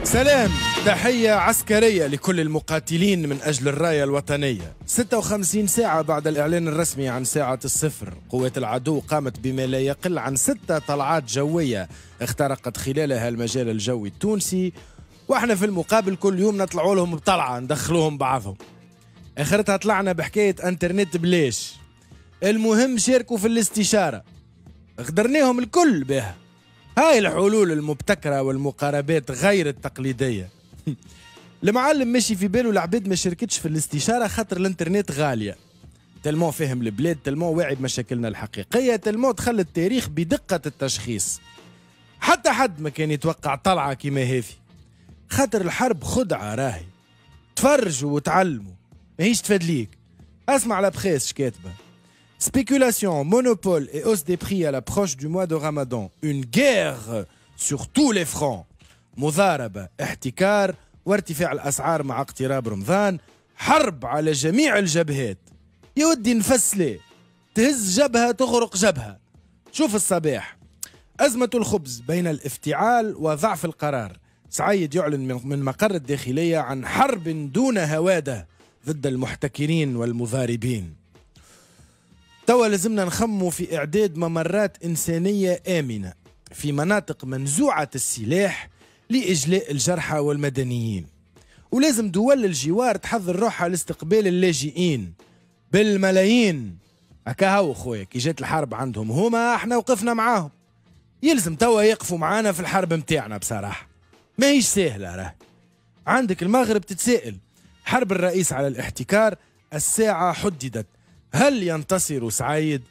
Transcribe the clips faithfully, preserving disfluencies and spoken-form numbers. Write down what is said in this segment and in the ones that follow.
سلام، تحية عسكرية لكل المقاتلين من أجل الراية الوطنية. ستة وخمسين ساعة بعد الإعلان الرسمي عن ساعة الصفر، قوات العدو قامت بما لا يقل عن ستة طلعات جوية اخترقت خلالها المجال الجوي التونسي، واحنا في المقابل كل يوم نطلعوا لهم بطلعة ندخلوهم بعضهم. اخرتها طلعنا بحكاية انترنت بلاش. المهم شاركوا في الاستشارة، غدرناهم الكل بها. هاي الحلول المبتكرة والمقاربات غير التقليدية. المعلم ماشي في باله العباد ما شاركتش في الاستشارة خاطر الانترنت غالية. تلمو فهم البلاد، تلمو واعي بمشاكلنا الحقيقية، تلمو دخل التاريخ بدقة التشخيص. حتى حد ما كان يتوقع طلعة كيما هذه، خاطر الحرب خدعة راهي. تفرجوا وتعلموا ماهيش تفادليك. اسمع لابخيس كاتبة: Spéculation, monopole et hausse des prix à l'approche du mois de Ramadan. Une guerre sur tous les fronts. مضاربة، احتكار، وارتفاع الأسعار مع اقتراب رمضان. حرب على جميع الجبهات. يا ودي نفسلي، تهز جبهة تغرق جبهة. شوف الصباح: أزمة الخبز بين الافتعال وضعف القرار. سعيد يعلن من مقر الداخلية عن حرب دون هوادة ضد المحتكرين والمضاربين. توا لازمنا نخموا في إعداد ممرات إنسانية آمنة في مناطق منزوعة السلاح لإجلاء الجرحى والمدنيين، ولازم دول الجوار تحضر روحها لاستقبال اللاجئين بالملايين. هكا هو خويا كي جات الحرب عندهم هما احنا وقفنا معاهم، يلزم توا يقفوا معانا في الحرب متاعنا. بصراحة ما هيش سهلة. راه عندك المغرب تتسائل: حرب الرئيس على الاحتكار، الساعة حددت، هل ينتصر سعيد؟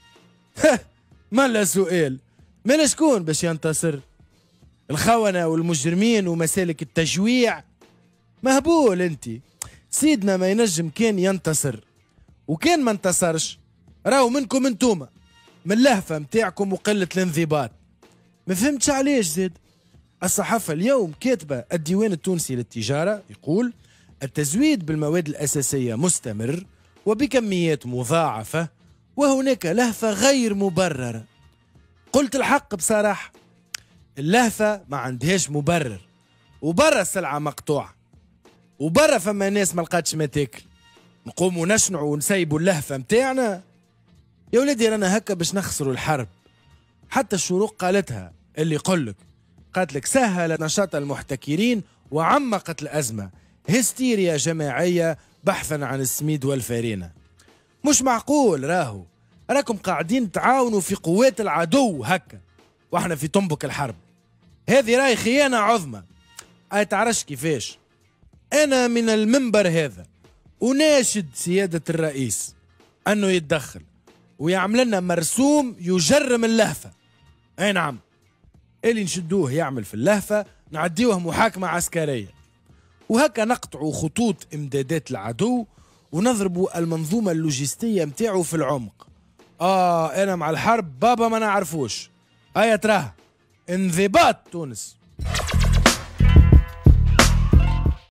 ما لا سؤال. ما شكون باش ينتصر؟ الخونة والمجرمين ومسالك التجويع؟ مهبول انت. سيدنا ما ينجم كان ينتصر، وكان ما انتصرش راهو منكم انتوما، من اللهفة متاعكم وقلة الانضباط. ما فهمتش علاش زاد. الصحافة اليوم كاتبة: الديوان التونسي للتجارة يقول التزويد بالمواد الأساسية مستمر وبكميات مضاعفة، وهناك لهفة غير مبررة. قلت الحق بصراحة، اللهفة ما عندهاش مبرر، وبرا السلعة مقطوعة، وبرا فما ناس ما لقاتش ما تاكل. نقوموا نشنعوا ونسيبوا اللهفة متاعنا؟ يا ولادي رانا هكا باش نخسروا الحرب. حتى الشروق قالتها، اللي يقولك قالت لك سهلت نشاط المحتكرين وعمقت الأزمة. هستيريا جماعية بحثا عن السميد والفارينة. مش معقول راهو راكم قاعدين تعاونوا في قوات العدو هكا واحنا في طنبك الحرب. هذه راي خيانة عظمى. اي تعرفش كيفاش انا من المنبر هذا اناشد سيادة الرئيس انه يتدخل ويعمل لنا مرسوم يجرم اللهفة. اي نعم، اللي نشدوه يعمل في اللهفة نعديوه محاكمة عسكرية، وهكا نقطعوا خطوط امدادات العدو ونضربوا المنظومة اللوجستية متاعه في العمق. اه انا مع الحرب بابا ما نعرفوش. ايا تراه انضباط تونس.